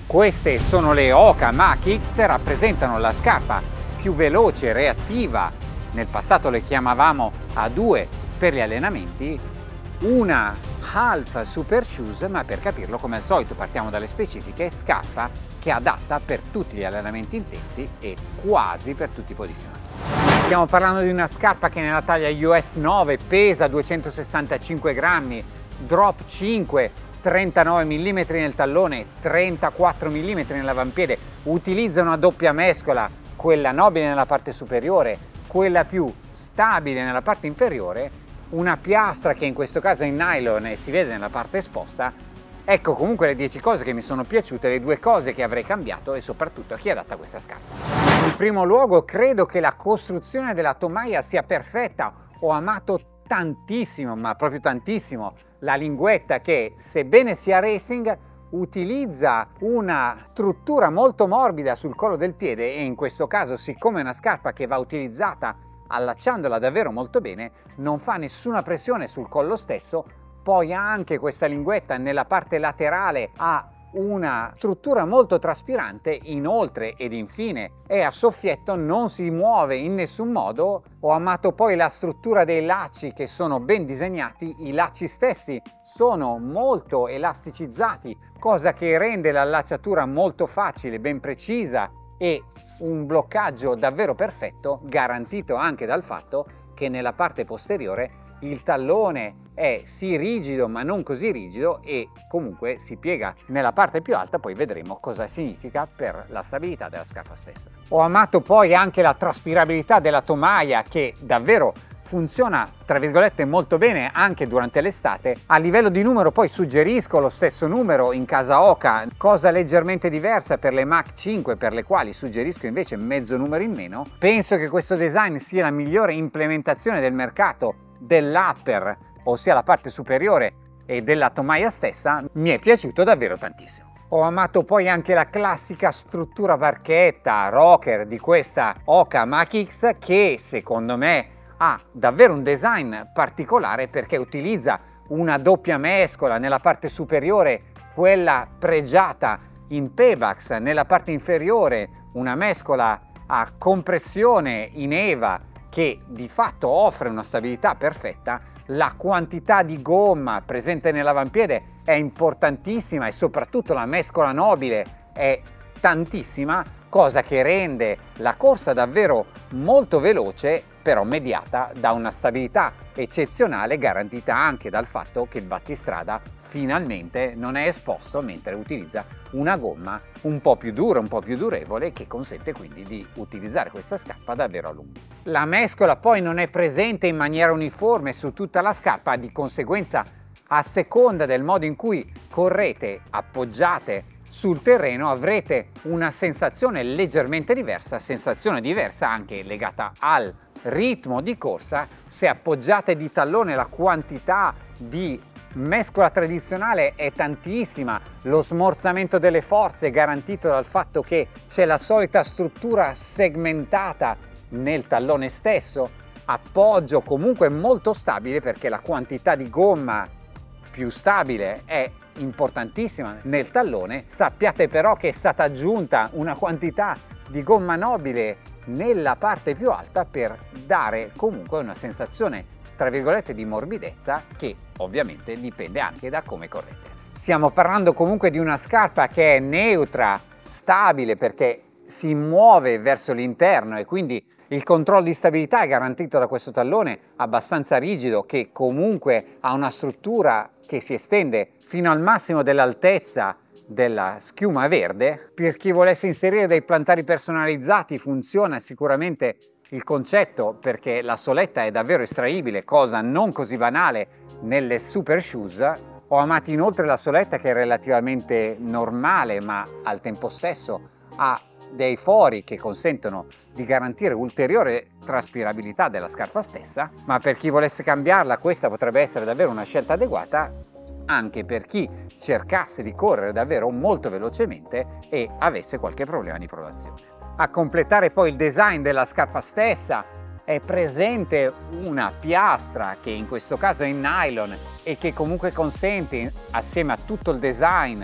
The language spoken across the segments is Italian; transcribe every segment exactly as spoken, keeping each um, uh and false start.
Queste sono le Hoka Mach X, rappresentano la scarpa più veloce e reattiva, nel passato le chiamavamo A due per gli allenamenti, una Half Super Shoes, ma per capirlo come al solito partiamo dalle specifiche, scarpa che è adatta per tutti gli allenamenti intensi e quasi per tutti i posizionamenti. Stiamo parlando di una scarpa che nella taglia U S nove pesa duecentosessantacinque grammi, drop cinque, trentanove millimetri nel tallone, trentaquattro millimetri nell'avampiede, utilizza una doppia mescola, quella nobile nella parte superiore, quella più stabile nella parte inferiore, una piastra che in questo caso è in nylon e si vede nella parte esposta. Ecco comunque le dieci cose che mi sono piaciute, le due cose che avrei cambiato e soprattutto a chi è adatta questa scarpa. In primo luogo credo che la costruzione della tomaia sia perfetta, ho amato tantissimo, ma proprio tantissimo, la linguetta che, sebbene sia racing, utilizza una struttura molto morbida sul collo del piede e in questo caso, siccome è una scarpa che va utilizzata allacciandola davvero molto bene, non fa nessuna pressione sul collo stesso. Poi anche questa linguetta nella parte laterale ha una struttura molto traspirante, inoltre ed infine è a soffietto, non si muove in nessun modo. Ho amato poi la struttura dei lacci che sono ben disegnati, i lacci stessi sono molto elasticizzati, cosa che rende l'allacciatura molto facile, ben precisa e un bloccaggio davvero perfetto, garantito anche dal fatto che nella parte posteriore il tallone è sì rigido ma non così rigido e comunque si piega nella parte più alta, poi vedremo cosa significa per la stabilità della scarpa stessa. Ho amato poi anche la traspirabilità della tomaia che davvero funziona tra virgolette molto bene anche durante l'estate. A livello di numero poi suggerisco lo stesso numero in casa Hoka, cosa leggermente diversa per le Mach cinque per le quali suggerisco invece mezzo numero in meno. Penso che questo design sia la migliore implementazione del mercato dell'upper, ossia la parte superiore e della tomaia stessa, mi è piaciuto davvero tantissimo. Ho amato poi anche la classica struttura barchetta rocker di questa Hoka Mach X che secondo me ha davvero un design particolare perché utilizza una doppia mescola nella parte superiore, quella pregiata in Pebax, nella parte inferiore una mescola a compressione in EVA che di fatto offre una stabilità perfetta. La quantità di gomma presente nell'avampiede è importantissima e soprattutto la mescola nobile è tantissima, cosa che rende la corsa davvero molto veloce, però mediata da una stabilità eccezionale garantita anche dal fatto che il battistrada finalmente non è esposto mentre utilizza una gomma un po' più dura, un po' più durevole, che consente quindi di utilizzare questa scarpa davvero a lungo. La mescola poi non è presente in maniera uniforme su tutta la scarpa, di conseguenza a seconda del modo in cui correte appoggiate sul terreno avrete una sensazione leggermente diversa, sensazione diversa anche legata al ritmo di corsa. Se appoggiate di tallone la quantità di mescola tradizionale è tantissima, lo smorzamento delle forze è garantito dal fatto che c'è la solita struttura segmentata nel tallone stesso, appoggio comunque molto stabile perché la quantità di gomma più stabile è importantissima nel tallone. Sappiate però che è stata aggiunta una quantità di gomma nobile nella parte più alta per dare comunque una sensazione tra virgolette di morbidezza che ovviamente dipende anche da come correte. Stiamo parlando comunque di una scarpa che è neutra, stabile perché si muove verso l'interno e quindi il controllo di stabilità è garantito da questo tallone abbastanza rigido che comunque ha una struttura che si estende fino al massimo dell'altezza della schiuma verde. Per chi volesse inserire dei plantari personalizzati funziona sicuramente il concetto perché la soletta è davvero estraibile, cosa non così banale nelle super shoes. Ho amato inoltre la soletta che è relativamente normale ma al tempo stesso ha dei fori che consentono di garantire ulteriore traspirabilità della scarpa stessa, ma per chi volesse cambiarla questa potrebbe essere davvero una scelta adeguata anche per chi cercasse di correre davvero molto velocemente e avesse qualche problema di pronazione. A completare poi il design della scarpa stessa è presente una piastra che in questo caso è in nylon e che comunque consente, assieme a tutto il design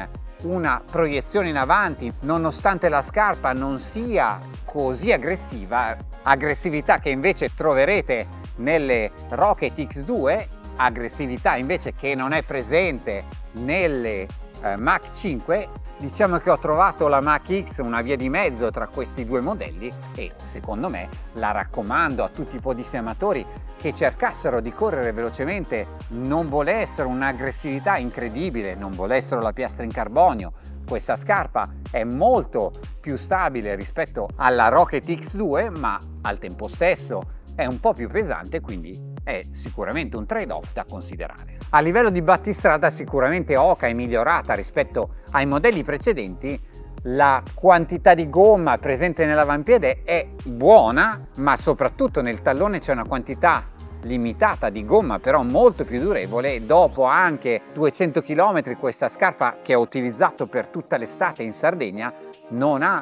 una proiezione in avanti, nonostante la scarpa non sia così aggressiva, aggressività che invece troverete nelle Rocket X due, aggressività invece che non è presente nelle eh, Mach cinque. Diciamo che ho trovato la Mach X una via di mezzo tra questi due modelli e secondo me la raccomando a tutti i podisti amatori che cercassero di correre velocemente, non volessero un'aggressività incredibile, non volessero la piastra in carbonio. Questa scarpa è molto più stabile rispetto alla Rocket X due, ma al tempo stesso è un po' più pesante, quindi è sicuramente un trade-off da considerare. A livello di battistrada sicuramente Hoka è migliorata rispetto ai modelli precedenti. La quantità di gomma presente nell'avampiede è buona, ma soprattutto nel tallone c'è una quantità limitata di gomma però molto più durevole. Dopo anche duecento chilometri questa scarpa, che ho utilizzato per tutta l'estate in Sardegna, non ha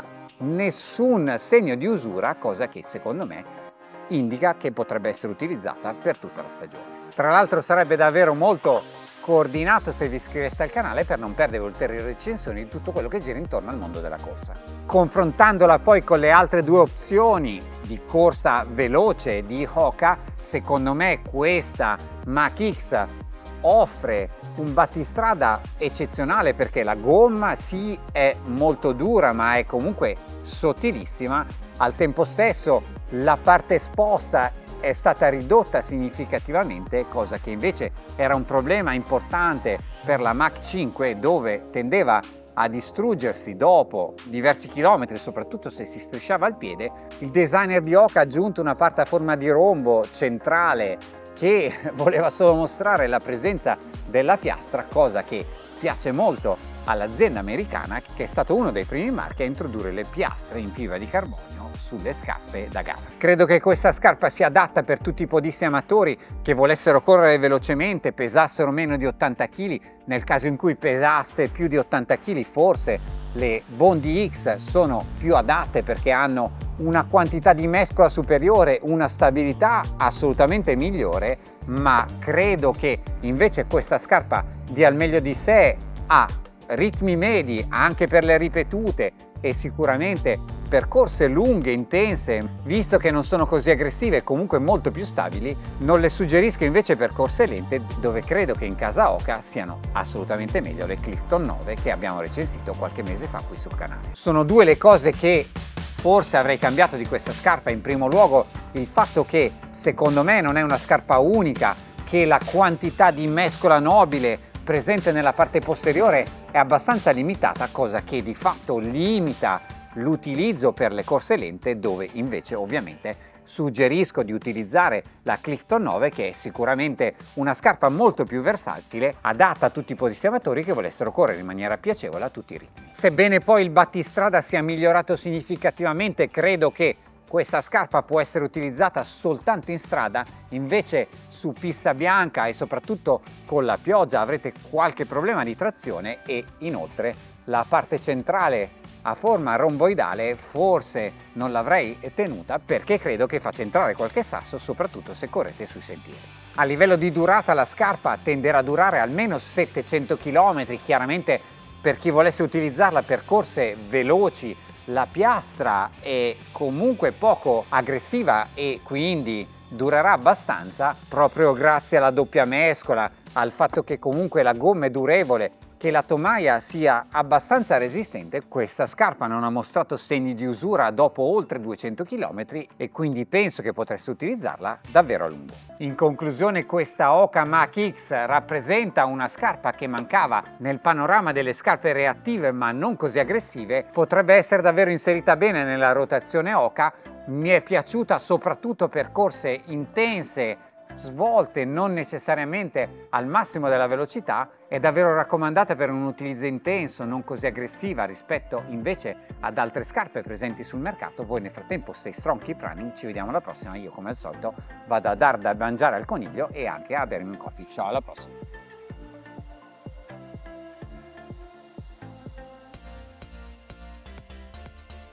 nessun segno di usura, cosa che secondo me indica che potrebbe essere utilizzata per tutta la stagione. Tra l'altro sarebbe davvero molto coordinato se vi iscriveste al canale per non perdere ulteriori recensioni di tutto quello che gira intorno al mondo della corsa. Confrontandola poi con le altre due opzioni di corsa veloce di Hoka, secondo me questa Mach X offre un battistrada eccezionale, perché la gomma sì è molto dura ma è comunque sottilissima. Al tempo stesso la parte esposta è stata ridotta significativamente, cosa che invece era un problema importante per la Mach cinque, dove tendeva a distruggersi dopo diversi chilometri, soprattutto se si strisciava il piede. Il designer di Hoka ha aggiunto una parte a forma di rombo centrale che voleva solo mostrare la presenza della piastra, cosa che piace molto all'azienda americana, che è stato uno dei primi marchi a introdurre le piastre in fibra di carbonio sulle scarpe da gara. Credo che questa scarpa sia adatta per tutti i podisti amatori che volessero correre velocemente, pesassero meno di ottanta chili. Nel caso in cui pesaste più di ottanta chili, forse le Bondi X sono più adatte perché hanno una quantità di mescola superiore, una stabilità assolutamente migliore, ma credo che invece questa scarpa dia al meglio di sé a ritmi medi anche per le ripetute e sicuramente per corse lunghe, intense, visto che non sono così aggressive e comunque molto più stabili. Non le suggerisco invece per corse lente, dove credo che in casa Hoka siano assolutamente meglio le Clifton nove che abbiamo recensito qualche mese fa qui sul canale. Sono due le cose che forse avrei cambiato di questa scarpa. In primo luogo il fatto che secondo me non è una scarpa unica, che la quantità di mescola nobile presente nella parte posteriore è abbastanza limitata, cosa che di fatto limita l'utilizzo per le corse lente, dove invece ovviamente suggerisco di utilizzare la Clifton nove, che è sicuramente una scarpa molto più versatile, adatta a tutti i podisti amatori che volessero correre in maniera piacevole a tutti i ritmi. Sebbene poi il battistrada sia migliorato significativamente, credo che questa scarpa può essere utilizzata soltanto in strada. Invece su pista bianca e soprattutto con la pioggia avrete qualche problema di trazione, e inoltre la parte centrale a forma romboidale forse non l'avrei tenuta, perché credo che faccia entrare qualche sasso, soprattutto se correte sui sentieri. A livello di durata la scarpa tenderà a durare almeno settecento chilometri. Chiaramente per chi volesse utilizzarla per corse veloci la piastra è comunque poco aggressiva e quindi durerà abbastanza, proprio grazie alla doppia mescola, al fatto che comunque la gomma è durevole, che la tomaia sia abbastanza resistente. Questa scarpa non ha mostrato segni di usura dopo oltre duecento chilometri e quindi penso che potreste utilizzarla davvero a lungo. In conclusione, questa Hoka Mach X rappresenta una scarpa che mancava nel panorama delle scarpe reattive ma non così aggressive. Potrebbe essere davvero inserita bene nella rotazione Hoka. Mi è piaciuta soprattutto per corse intense, svolte, non necessariamente al massimo della velocità. È davvero raccomandata per un utilizzo intenso, non così aggressiva rispetto invece ad altre scarpe presenti sul mercato. Voi nel frattempo stay strong, keep running, ci vediamo alla prossima. Io come al solito vado a dar da mangiare al coniglio e anche a bermi un coffee. Ciao, alla prossima!